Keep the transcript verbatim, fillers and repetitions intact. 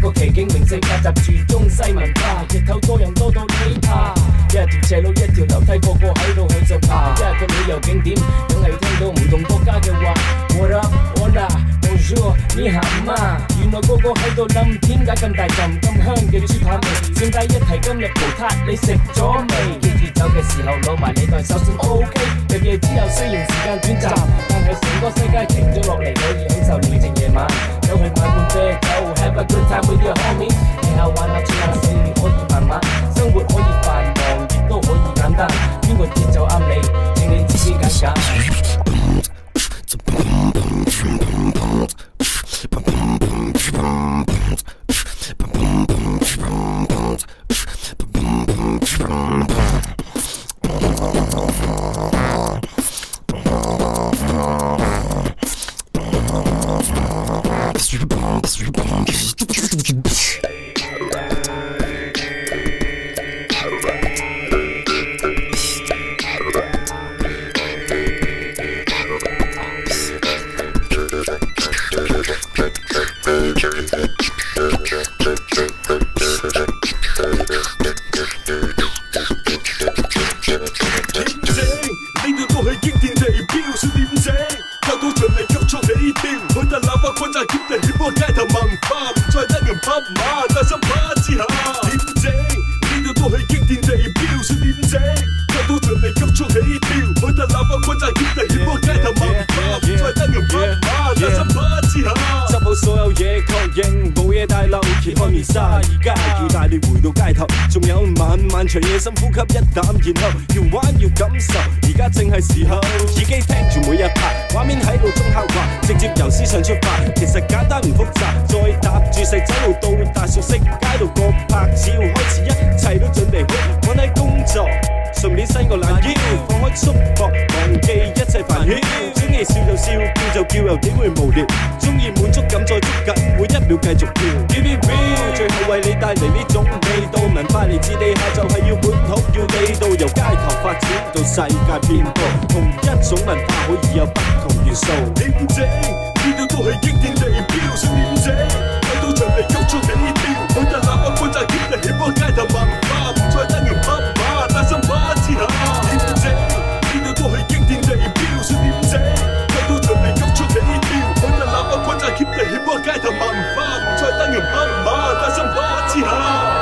個奇景名勝夾雜住中西文化，日頭多人多到你怕。一條斜路一條樓梯，個個喺度去就爬。一個旅遊景點，梗係聽到唔同國家嘅話。What up, hola, bonjour, 你好嗎？原來個個喺度諗，點解咁大陣咁香嘅豬扒味？順帶一提，今日葡撻你食咗未？記住走嘅時候攞埋你袋手信 OK。入夜之後雖然時間短暫，但係成個世界停咗落嚟，可以享受寧靜夜晚。走去買罐啤酒 ，Have a good time with your homies。你下玩下吹下水，可以慢慢，生活可以繁忙，亦都可以簡單。邊個節奏啱你，請你自己揀揀。長夜深呼吸一啖，然後要玩要感受，而家正係時候。耳機聽住每一拍，畫面喺度中刻畫，直接由思想出發。其實簡單唔複雜，再搭住細仔路到達熟悉街道個拍，只要開始一切都準備好，放低工作，順便伸個懶腰，放開束縛，忘記一切煩囂。中意笑就笑，叫就叫，又點會無聊？中意滿足感再捉緊，每一秒繼續跳。Keep it real， 最後為你帶嚟呢種味道，文化嚟自地下就係要本土，要地道，由街頭發展到世界遍佈，同一種文化可以有不同元素。點整？呢度都係經典地標，想點整？睇到場地急速起跳，每日喇叭關就顯嚟起波街頭文化，唔再得人拍馬，大心把之下。點整？呢度都係經典地標，想點整？睇到場地急速起跳，每日喇叭關就顯嚟起波街頭文化，唔再得人拍馬，大心把之下。